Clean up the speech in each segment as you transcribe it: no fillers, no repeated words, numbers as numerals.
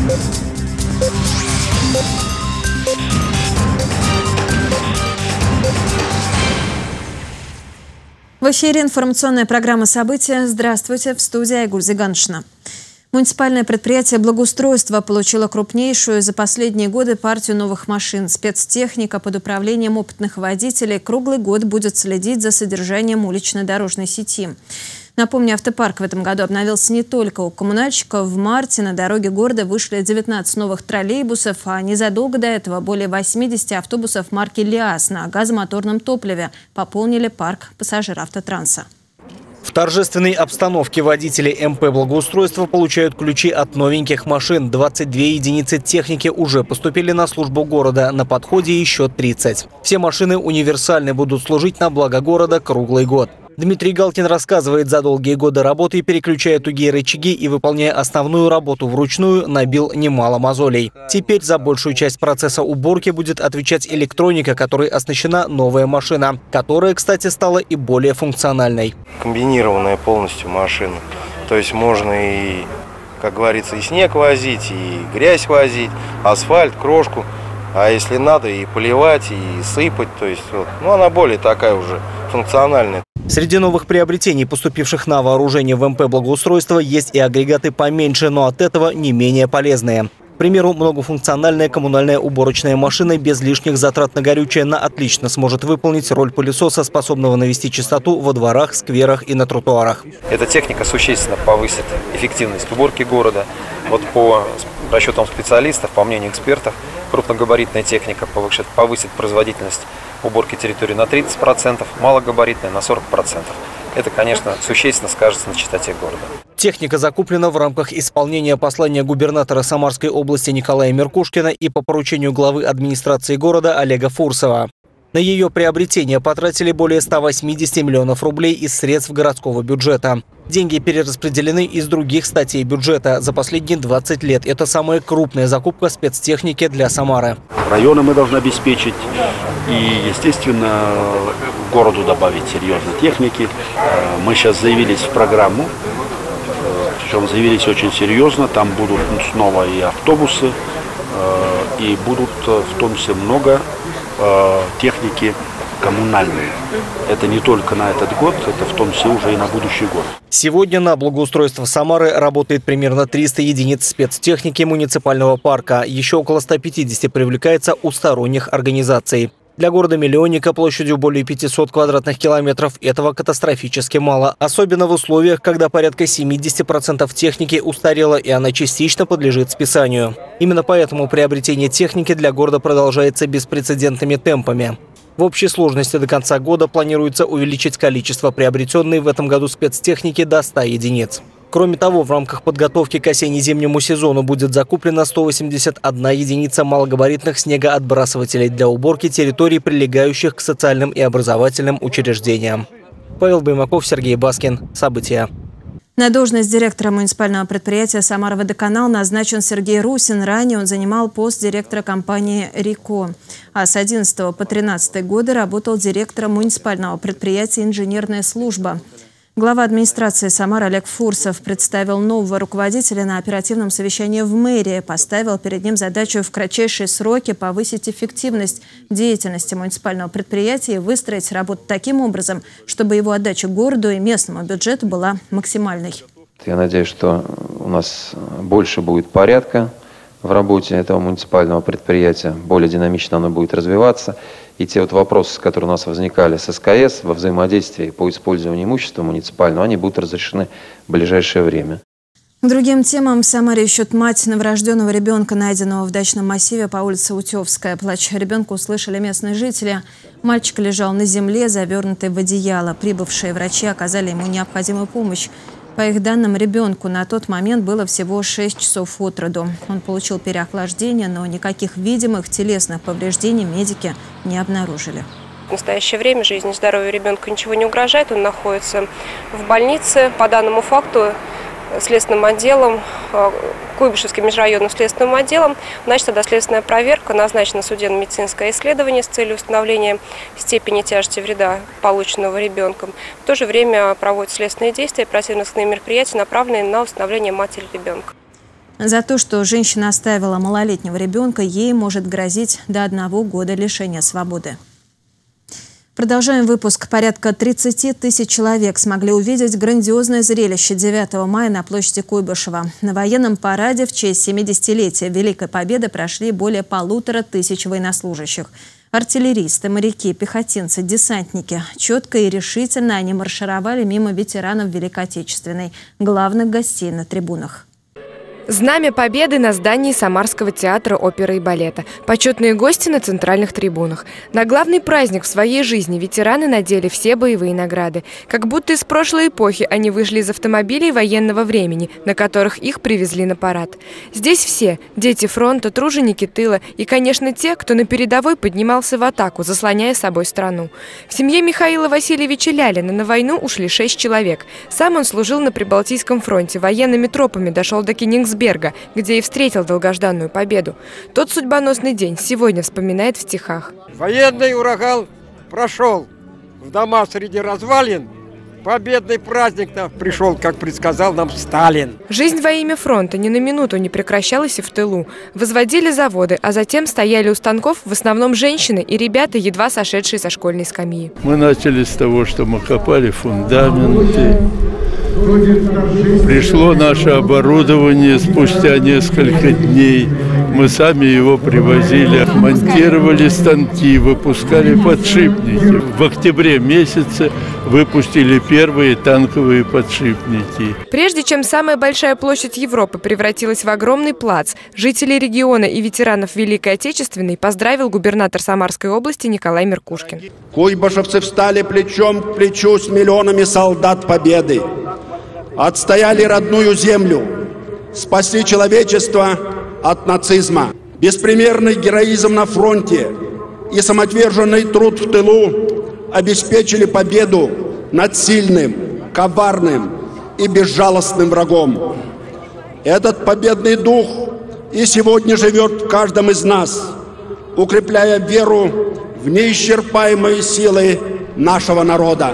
В эфире информационная программа «События». Здравствуйте, в студии Айгуль Зиганшина. Муниципальное предприятие благоустройства получило крупнейшую за последние годы партию новых машин. Спецтехника под управлением опытных водителей круглый год будет следить за содержанием улично-дорожной сети. Напомню, автопарк в этом году обновился не только у коммунальщиков. В марте на дороге города вышли 19 новых троллейбусов, а незадолго до этого более 80 автобусов марки «Лиас» на газомоторном топливе пополнили парк пассажироавтотранса. В торжественной обстановке водители МП «Благоустройство» получают ключи от новеньких машин. 22 единицы техники уже поступили на службу города. На подходе еще 30. Все машины универсальны, будут служить на благо города круглый год. Дмитрий Галкин рассказывает, за долгие годы работы, переключая тугие рычаги и выполняя основную работу вручную, набил немало мозолей. Теперь за большую часть процесса уборки будет отвечать электроника, которой оснащена новая машина, которая, кстати, стала и более функциональной. Комбинированная полностью машина. То есть можно и, как говорится, и снег возить, и грязь возить, асфальт, крошку. А если надо, и поливать, и сыпать. То есть, вот, она более такая уже функциональная. Среди новых приобретений, поступивших на вооружение в МП «Благоустройство», есть и агрегаты поменьше, но от этого не менее полезные. К примеру, многофункциональная коммунальная уборочная машина без лишних затрат на горючее отлично сможет выполнить роль пылесоса, способного навести чистоту во дворах, скверах и на тротуарах. Эта техника существенно повысит эффективность уборки города. Вот по расчетам специалистов, по мнению экспертов, крупногабаритная техника повысит производительность уборки территории на 30%, малогабаритная на 40%. Это, конечно, существенно скажется на чистоте города. Техника закуплена в рамках исполнения послания губернатора Самарской области Николая Меркушкина и по поручению главы администрации города Олега Фурсова. На ее приобретение потратили более 180 миллионов рублей из средств городского бюджета. Деньги перераспределены из других статей бюджета. За последние 20 лет это самая крупная закупка спецтехники для Самары. Районы мы должны обеспечить и, естественно, городу добавить серьезной техники. Мы сейчас заявились в программу, причем заявились очень серьезно. Там будут снова и автобусы, и будут в том числе много техники коммунальные. Это не только на этот год, это в том числе уже и на будущий год. Сегодня на благоустройство Самары работает примерно 300 единиц спецтехники муниципального парка. Еще около 150 привлекается у сторонних организаций. Для города-миллионника площадью более 500 квадратных километров этого катастрофически мало. Особенно в условиях, когда порядка 70% техники устарела и она частично подлежит списанию. Именно поэтому приобретение техники для города продолжается беспрецедентными темпами. В общей сложности до конца года планируется увеличить количество приобретенной в этом году спецтехники до 100 единиц. Кроме того, в рамках подготовки к осенне-зимнему сезону будет закуплена 181 единица малогабаритных снегоотбрасывателей для уборки территорий, прилегающих к социальным и образовательным учреждениям. Павел Баймаков, Сергей Баскин. События. На должность директора муниципального предприятия «Самара-Водоканал» назначен Сергей Русин. Ранее он занимал пост директора компании «Рико». А с 2011 по 2013 годы работал директором муниципального предприятия «Инженерная служба». Глава администрации Самары Олег Фурсов представил нового руководителя на оперативном совещании в мэрии. Поставил перед ним задачу в кратчайшие сроки повысить эффективность деятельности муниципального предприятия и выстроить работу таким образом, чтобы его отдача городу и местному бюджету была максимальной. Я надеюсь, что у нас больше будет порядка в работе этого муниципального предприятия, более динамично оно будет развиваться. И те вопросы, которые у нас возникали с СКС во взаимодействии по использованию имущества муниципального, они будут разрешены в ближайшее время. К другим темам в Самаре ищут мать новорожденного ребенка, найденного в дачном массиве по улице Утевская. Плач ребенка услышали местные жители. Мальчик лежал на земле, завернутый в одеяло. Прибывшие врачи оказали ему необходимую помощь. По их данным, ребенку на тот момент было всего 6 часов от роду. Он получил переохлаждение, но никаких видимых телесных повреждений медики не обнаружили. В настоящее время жизни и здоровью ребенка ничего не угрожает. Он находится в больнице. По данному факту следственным отделом, Куйбышевским межрайонным следственным отделом, начата доследственная проверка, назначено судебно-медицинское исследование с целью установления степени тяжести вреда, полученного ребенком. В то же время проводят следственные действия, оперативно-розыскные мероприятия, направленные на установление матери ребенка. За то, что женщина оставила малолетнего ребенка, ей может грозить до 1 года лишения свободы. Продолжаем выпуск. Порядка 30 тысяч человек смогли увидеть грандиозное зрелище 9 мая на площади Куйбышева. На военном параде в честь 70-летия Великой Победы прошли более 1500 военнослужащих. Артиллеристы, моряки, пехотинцы, десантники. Четко и решительно они маршировали мимо ветеранов Великой Отечественной, главных гостей на трибунах. Знамя Победы на здании Самарского театра оперы и балета. Почетные гости на центральных трибунах. На главный праздник в своей жизни ветераны надели все боевые награды. Как будто из прошлой эпохи они вышли из автомобилей военного времени, на которых их привезли на парад. Здесь все – дети фронта, труженики тыла и, конечно, те, кто на передовой поднимался в атаку, заслоняя собой страну. В семье Михаила Васильевича Лялина на войну ушли 6 человек. Сам он служил на Прибалтийском фронте, военными тропами дошел до Кенигсберга, где и встретил долгожданную победу. Тот судьбоносный день сегодня вспоминает в стихах. Военный ураган прошел, в дома среди развалин, победный праздник нам пришел, как предсказал нам Сталин. Жизнь во имя фронта ни на минуту не прекращалась и в тылу. Возводили заводы, а затем стояли у станков в основном женщины и ребята, едва сошедшие со школьной скамьи. Мы начали с того, что мы копали фундаменты. Пришло наше оборудование спустя несколько дней. Мы сами его привозили, монтировали станки, выпускали подшипники. В октябре месяце выпустили первые танковые подшипники. Прежде чем самая большая площадь Европы превратилась в огромный плац, жителей региона и ветеранов Великой Отечественной поздравил губернатор Самарской области Николай Меркушкин. Куйбышевцы встали плечом к плечу с миллионами солдат Победы. Отстояли родную землю, спасли человечество от нацизма. Беспримерный героизм на фронте и самоотверженный труд в тылу обеспечили победу над сильным, коварным и безжалостным врагом. Этот победный дух и сегодня живет в каждом из нас, укрепляя веру в неисчерпаемые силы нашего народа.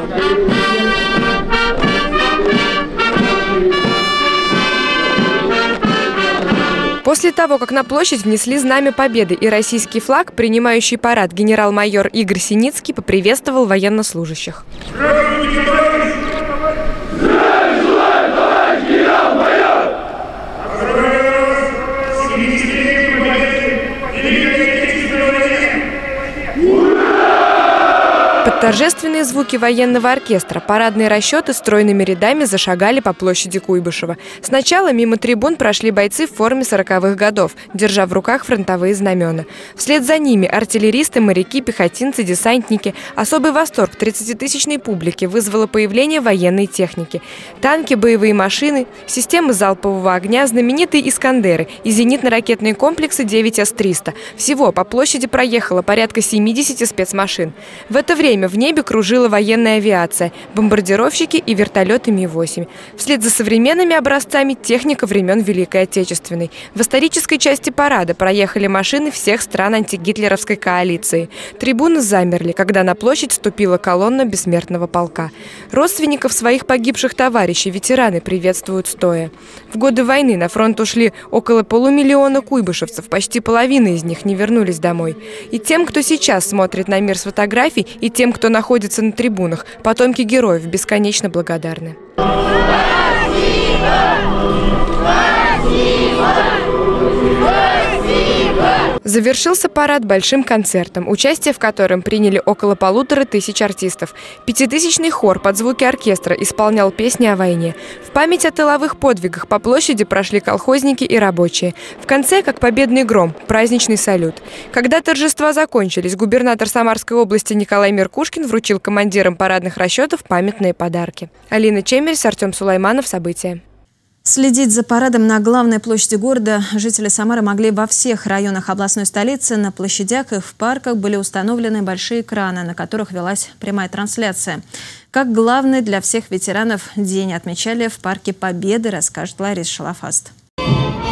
После того, как на площадь внесли Знамя Победы и российский флаг, принимающий парад генерал-майор Игорь Синицкий поприветствовал военнослужащих. Под торжественные звуки военного оркестра парадные расчеты стройными рядами зашагали по площади Куйбышева. Сначала мимо трибун прошли бойцы в форме 40-х годов, держа в руках фронтовые знамена. Вслед за ними артиллеристы, моряки, пехотинцы, десантники. Особый восторг 30-тысячной публики вызвало появление военной техники. Танки, боевые машины, системы залпового огня, знаменитые «Искандеры» и зенитно-ракетные комплексы 9С-300. Всего по площади проехало порядка 70 спецмашин. В это время в небе кружила военная авиация, бомбардировщики и вертолеты Ми-8. Вслед за современными образцами техника времен Великой Отечественной. В исторической части парада проехали машины всех стран антигитлеровской коалиции. Трибуны замерли, когда на площадь вступила колонна бессмертного полка. Родственников своих погибших товарищей ветераны приветствуют стоя. В годы войны на фронт ушли около 500 000 куйбышевцев, почти половина из них не вернулись домой. И тем, кто сейчас смотрит на мир с фотографий, и тем, кто находится на трибунах, потомки героев бесконечно благодарны. Завершился парад большим концертом, участие в котором приняли около 1500 артистов. 5000-ный хор под звуки оркестра исполнял песни о войне. В память о тыловых подвигах по площади прошли колхозники и рабочие. В конце, как победный гром, праздничный салют. Когда торжества закончились, губернатор Самарской области Николай Меркушкин вручил командирам парадных расчетов памятные подарки. Алина Чемерс, Артем Сулайманов. События. Следить за парадом на главной площади города жители Самары могли во всех районах областной столицы. На площадях и в парках были установлены большие экраны, на которых велась прямая трансляция. Как главный для всех ветеранов день отмечали в Парке Победы, расскажет Лариса Шалафаст.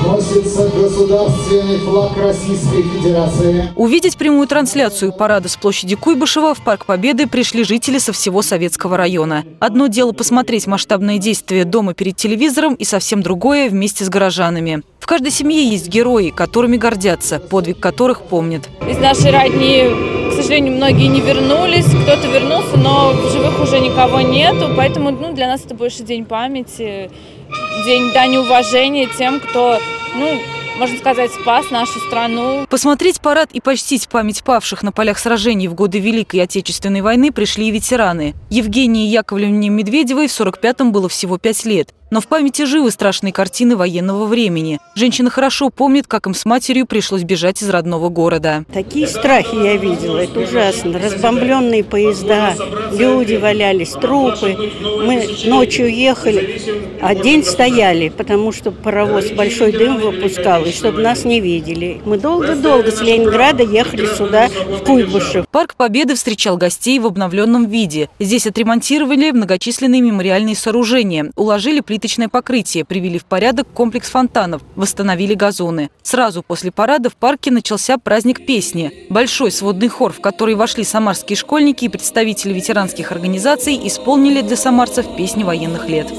Носится государственный флаг Российской Федерации. Увидеть прямую трансляцию парада с площади Куйбышева в Парк Победы пришли жители со всего Советского района. Одно дело посмотреть масштабные действия дома перед телевизором и совсем другое вместе с горожанами. В каждой семье есть герои, которыми гордятся, подвиг которых помнят. Из нашей родни, к сожалению, многие не вернулись, кто-то вернулся, но в живых уже никого нету, поэтому для нас это больше день памяти, день дани уважения тем, кто, можно сказать, спас нашу страну. Посмотреть парад и почтить память павших на полях сражений в годы Великой Отечественной войны пришли и ветераны. Евгении Яковлевне Медведевой в 45-м было всего 5 лет. Но в памяти живы страшные картины военного времени. Женщина хорошо помнит, как им с матерью пришлось бежать из родного города. Такие страхи я видела, это ужасно. Разбомбленные поезда, люди валялись, трупы. Мы ночью ехали, а день стояли, потому что паровоз большой дым выпускал, и чтобы нас не видели. Мы долго-долго с Ленинграда ехали сюда, в Куйбышев. Парк Победы встречал гостей в обновленном виде. Здесь отремонтировали многочисленные мемориальные сооружения, уложили плиточное покрытие, привели в порядок комплекс фонтанов, восстановили газоны. Сразу после парада в парке начался праздник песни. Большой сводный хор, в который вошли самарские школьники и представители ветеранских организаций, исполнили для самарцев песни военных лет.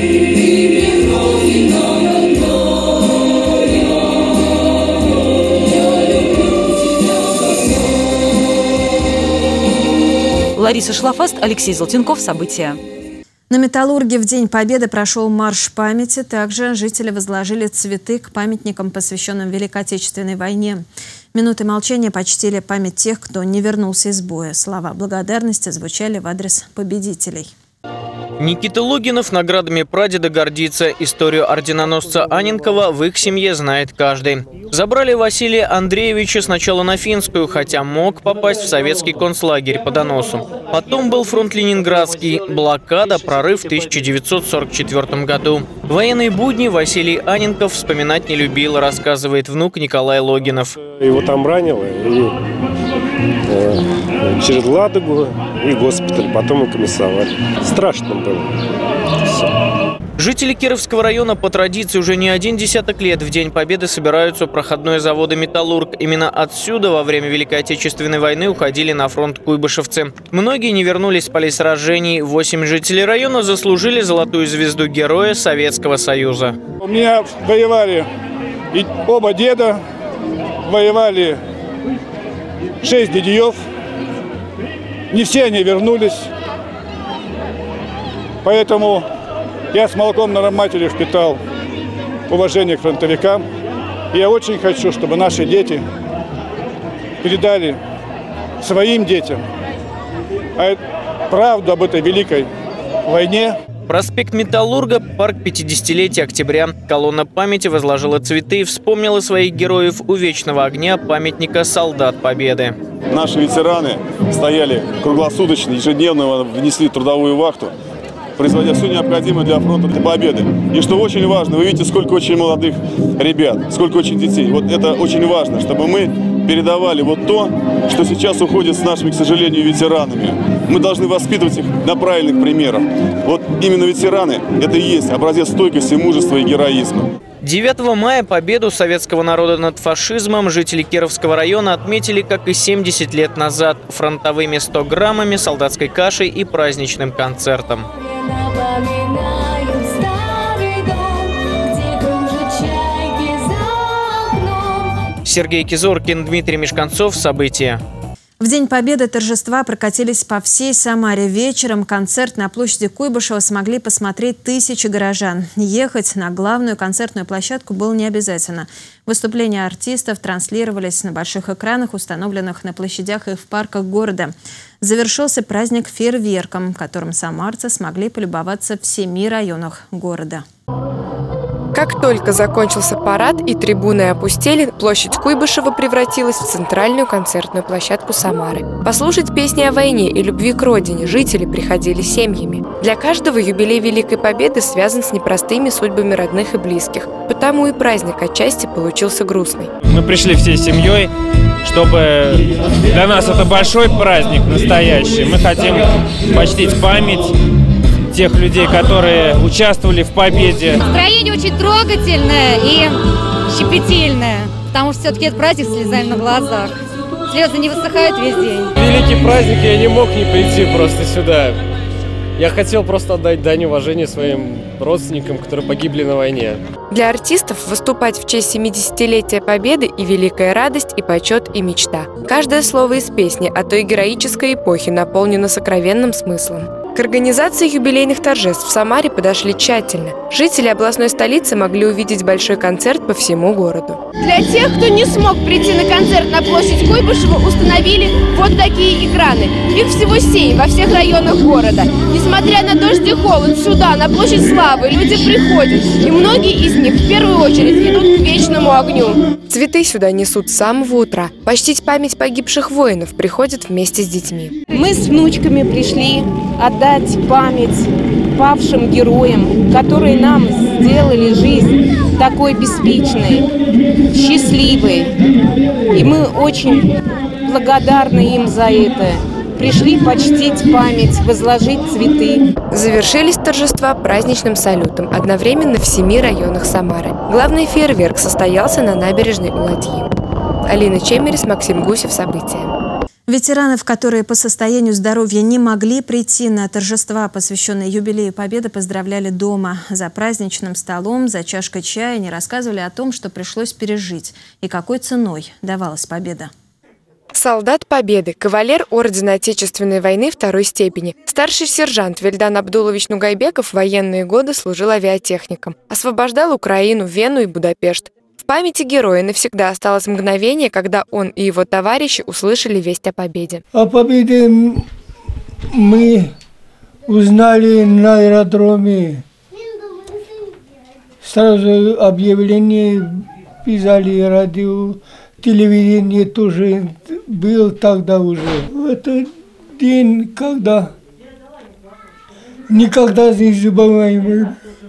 Лариса Шлафаст, Алексей Золотенков. События. На Металлурге в День Победы прошел марш памяти. Также жители возложили цветы к памятникам, посвященным Великой Отечественной войне. Минуты молчания почтили память тех, кто не вернулся из боя. Слова благодарности звучали в адрес победителей. Никита Логинов наградами прадеда гордится. Историю орденоносца Анненкова в их семье знает каждый. Забрали Василия Андреевича сначала на Финскую, хотя мог попасть в советский концлагерь по доносу. Потом был фронт Ленинградский, блокада, прорыв в 1944 году. Военные будни Василий Анненков вспоминать не любил, рассказывает внук Николай Логинов. Его там ранило, и через Ладогу и госпиталь, потом и комиссовали. Страшно было. Все. Жители Кировского района по традиции уже не один десяток лет в День Победы собираются у проходной завода «Металлург». Именно отсюда во время Великой Отечественной войны уходили на фронт куйбышевцы. Многие не вернулись с полей сражений. 8 жителей района заслужили золотую звезду Героя Советского Союза. У меня воевали и оба деда, воевали 6 дядьев. Не все они вернулись. Поэтому я с молоком на матери впитал уважение к фронтовикам. И я очень хочу, чтобы наши дети передали своим детям правду об этой великой войне. Проспект Металлурга, парк 50-летия октября. Колонна памяти возложила цветы и вспомнила своих героев у вечного огня памятника «Солдат Победы». Наши ветераны стояли круглосуточно, ежедневно внесли трудовую вахту, производя все необходимое для фронта, для победы. И что очень важно, вы видите, сколько очень молодых ребят, сколько очень детей. Вот это очень важно, чтобы мы передавали вот то, что сейчас уходит с нашими, к сожалению, ветеранами. Мы должны воспитывать их на правильных примерах. Вот именно ветераны – это и есть образец стойкости, мужества и героизма. 9 мая победу советского народа над фашизмом жители Кировского района отметили, как и 70 лет назад, фронтовыми 100 граммами, солдатской кашей и праздничным концертом. Сергей Кизоркин, Дмитрий Мешканцов. События. В День Победы торжества прокатились по всей Самаре. Вечером концерт на площади Куйбышева смогли посмотреть тысячи горожан. Ехать на главную концертную площадку было не обязательно. Выступления артистов транслировались на больших экранах, установленных на площадях и в парках города. Завершился праздник фейерверком, которым самарцы смогли полюбоваться в 7 районах города. Как только закончился парад и трибуны опустели, площадь Куйбышева превратилась в центральную концертную площадку Самары. Послушать песни о войне и любви к родине жители приходили семьями. Для каждого юбилей Великой Победы связан с непростыми судьбами родных и близких, потому и праздник отчасти получился грустный. Мы пришли всей семьей, чтобы для нас это большой праздник настоящий. Мы хотим почтить память тех людей, которые участвовали в победе. Настроение очень трогательное, и щепетильная, потому что все-таки это праздник с слезами на глазах. Слезы не высыхают весь день. Великий праздник, я не мог не прийти просто сюда. Я хотел просто отдать дань уважения своим родственникам, которые погибли на войне. Для артистов выступать в честь 70-летия Победы и великая радость, и почет, и мечта. Каждое слово из песни о той героической эпохе наполнено сокровенным смыслом. К организации юбилейных торжеств в Самаре подошли тщательно. Жители областной столицы могли увидеть большой концерт по всему городу. Для тех, кто не смог прийти на концерт на площадь Куйбышева, установили вот такие экраны. Их всего 7 во всех районах города. Несмотря на дождь и холод, сюда, на площадь Славы, люди приходят. И многие из них в первую очередь идут к вечному огню. Цветы сюда несут с самого утра. Почтить память погибших воинов приходят вместе с детьми. Мы с внучками пришли отдать память павшим героям, которые нам сделали жизнь такой беспечной, счастливой. И мы очень благодарны им за это. Пришли почтить память, возложить цветы. Завершились торжества праздничным салютом одновременно в 7 районах Самары. Главный фейерверк состоялся на набережной у Ладьи. Алина Чемерис, Максим Гусев. События. Ветеранов, которые по состоянию здоровья не могли прийти на торжества, посвященные юбилею Победы, поздравляли дома. За праздничным столом, за чашкой чая они рассказывали о том, что пришлось пережить и какой ценой давалась победа. Солдат Победы, кавалер Ордена Отечественной войны 2-й степени. Старший сержант Вильдан Абдулович Нугайбеков в военные годы служил авиатехником. Освобождал Украину, Вену и Будапешт. В памяти героя навсегда осталось мгновение, когда он и его товарищи услышали весть о победе. О победе мы узнали на аэродроме. Сразу объявление писали, радио, телевидение тоже был тогда уже. Это день, когда никогда не забываемый.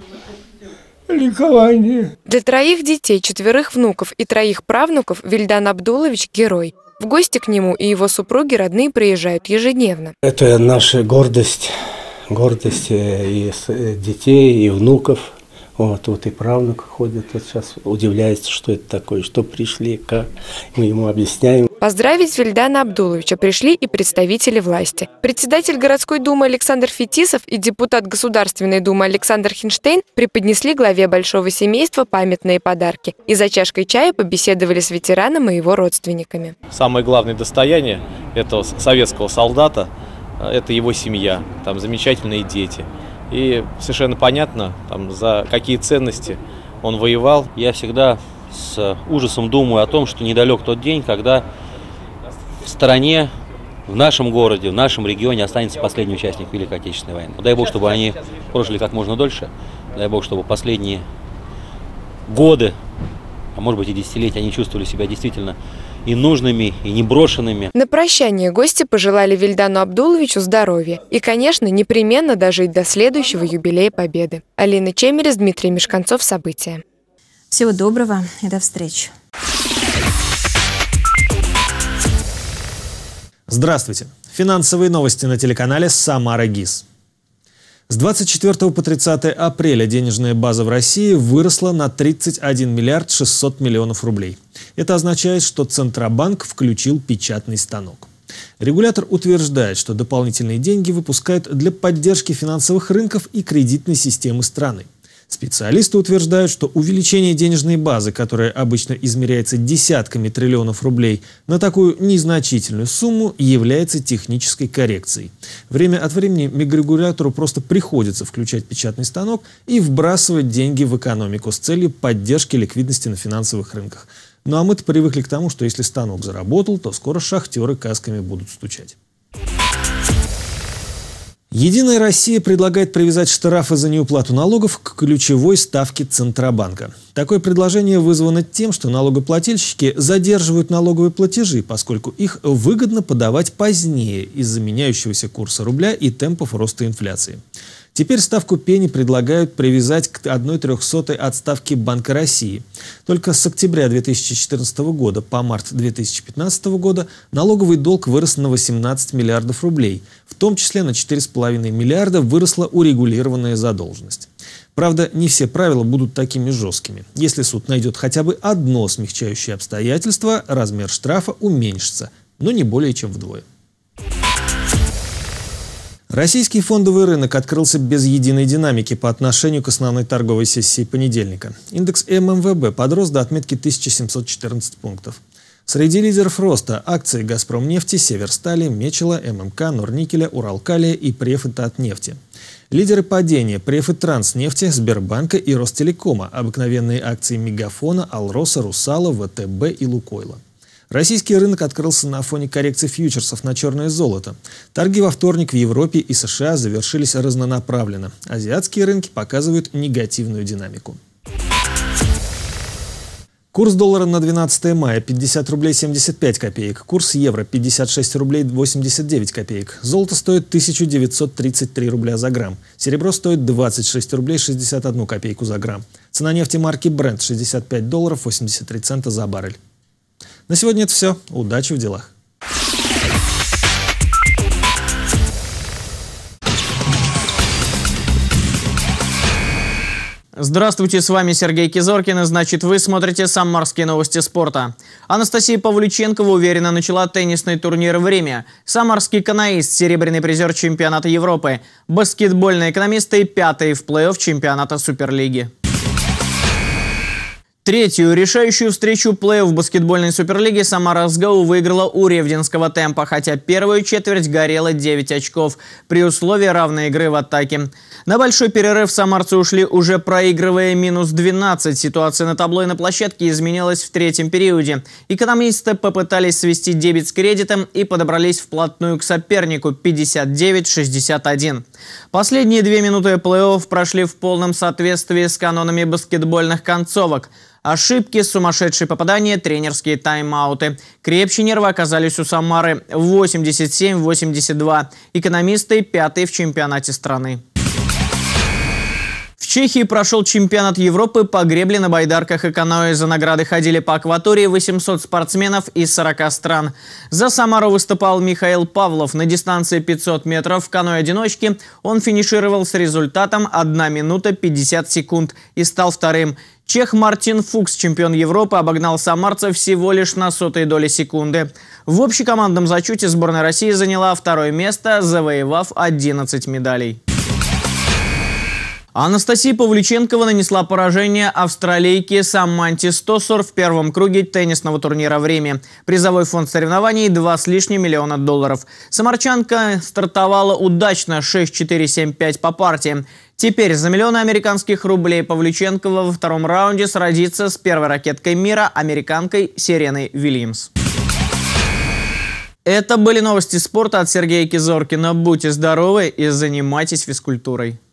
Ликование. Для 3 детей, 4 внуков и 3 правнуков Вильдан Абдулович – герой. В гости к нему и его супруги родные приезжают ежедневно. Это наша гордость и детей, и внуков. Вот и правнук ходит, вот сейчас удивляется, что это такое, что пришли, как мы ему объясняем. Поздравить Вильдана Абдуловича пришли и представители власти. Председатель городской думы Александр Фетисов и депутат Государственной думы Александр Хинштейн преподнесли главе большого семейства памятные подарки и за чашкой чая побеседовали с ветераном и его родственниками. Самое главное достояние этого советского солдата – это его семья, там замечательные дети. И совершенно понятно, за какие ценности он воевал. Я всегда с ужасом думаю о том, что недалек тот день, когда в стране, в нашем городе, в нашем регионе останется последний участник Великой Отечественной войны. Дай Бог, чтобы они прожили как можно дольше. Дай Бог, чтобы последние годы, а может быть и десятилетия, они чувствовали себя действительно и нужными, и не брошенными. На прощание гости пожелали Вильдану Абдуловичу здоровья и, конечно, непременно дожить до следующего юбилея Победы. Алина Чемерис, Дмитрий Мешканцов. События. Всего доброго и до встречи. Здравствуйте. Финансовые новости на телеканале «Самара ГИС». С 24 по 30 апреля денежная база в России выросла на 31 миллиард 600 миллионов рублей. Это означает, что Центробанк включил печатный станок. Регулятор утверждает, что дополнительные деньги выпускают для поддержки финансовых рынков и кредитной системы страны. Специалисты утверждают, что увеличение денежной базы, которая обычно измеряется десятками триллионов рублей, на такую незначительную сумму является технической коррекцией. Время от времени мегрегулятору просто приходится включать печатный станок и вбрасывать деньги в экономику с целью поддержки ликвидности на финансовых рынках. Ну а мы-то привыкли к тому, что если станок заработал, то скоро шахтеры касками будут стучать. Единая Россия предлагает привязать штрафы за неуплату налогов к ключевой ставке Центробанка. Такое предложение вызвано тем, что налогоплательщики задерживают налоговые платежи, поскольку их выгодно подавать позднее из-за меняющегося курса рубля и темпов роста инфляции. Теперь ставку пени предлагают привязать к 1/300 от ставки Банка России. Только с октября 2014 года по март 2015 года налоговый долг вырос на 18 миллиардов рублей. В том числе на 4,5 миллиарда выросла урегулированная задолженность. Правда, не все правила будут такими жесткими. Если суд найдет хотя бы одно смягчающее обстоятельство, размер штрафа уменьшится, но не более чем вдвое. Российский фондовый рынок открылся без единой динамики по отношению к основной торговой сессии понедельника. Индекс ММВБ подрос до отметки 1714 пунктов. Среди лидеров роста акции «Газпромнефти», «Северстали», «Мечела», ММК, «Норникеля», «Уралкалия» и «Преф» и «Татнефти». Лидеры падения – «Преф» и «Транснефти», «Сбербанка» и «Ростелекома», обыкновенные акции «Мегафона», «Алроса», «Русала», «ВТБ» и «Лукойла». Российский рынок открылся на фоне коррекции фьючерсов на черное золото. Торги во вторник в Европе и США завершились разнонаправленно. Азиатские рынки показывают негативную динамику. Курс доллара на 12 мая – 50 рублей 75 копеек. Курс евро – 56 рублей 89 копеек. Золото стоит 1933 рубля за грамм. Серебро стоит 26 рублей 61 копейку за грамм. Цена нефти марки Brent – 65 долларов 83 цента за баррель. На сегодня это все. Удачи в делах. Здравствуйте, с вами Сергей Кизоркин, и значит, вы смотрите «Самарские новости спорта». Анастасия Павлюченкова уверенно начала теннисный турнир в Риме. Самарский каноист, серебряный призер чемпионата Европы. Баскетбольные экономисты, пятые в плей-офф чемпионата Суперлиги. Третью решающую встречу плей-офф баскетбольной суперлиги Самара СГУ выиграла у Ревдинского темпа, хотя первую четверть горела 9 очков при условии равной игры в атаке. На большой перерыв самарцы ушли, уже проигрывая минус 12. Ситуация на табло и на площадке изменилась в третьем периоде. Экономисты попытались свести дебет с кредитом и подобрались вплотную к сопернику 59-61. Последние 2 минуты плей-офф прошли в полном соответствии с канонами баскетбольных концовок. Ошибки, сумасшедшие попадания, тренерские тайм-ауты. Крепче нервы оказались у Самары 87-82. Экономисты пятые в чемпионате страны. В Чехии прошел чемпионат Европы по гребле на байдарках и каноэ. За награды ходили по акватории 800 спортсменов из 40 стран. За Самару выступал Михаил Павлов. На дистанции 500 метров в каноэ-одиночке он финишировал с результатом 1 минута 50 секунд и стал вторым. Чех Мартин Фукс, чемпион Европы, обогнал самарца всего лишь на 100-й доли секунды. В общекомандном зачете сборная России заняла 2-е место, завоевав 11 медалей. Анастасия Павлюченкова нанесла поражение австралийке Саманте Стосур в первом круге теннисного турнира в Риме. Призовой фонд соревнований – 2 с лишним миллиона долларов. Самарчанка стартовала удачно 6-4-7-5 по партии. Теперь за миллионы американских рублей Павлюченкова во втором раунде сразится с первой ракеткой мира, американкой Сереной Вильямс. Это были новости спорта от Сергея Кизоркина. Будьте здоровы и занимайтесь физкультурой.